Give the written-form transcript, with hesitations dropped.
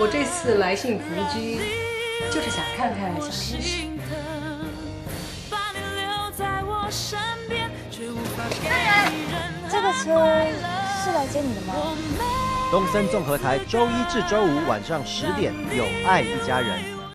我这次来幸福居，就是想看看小天使。 这个车是来接你的吗？ 东森综合台周一至周五晚上10点，有爱一家人。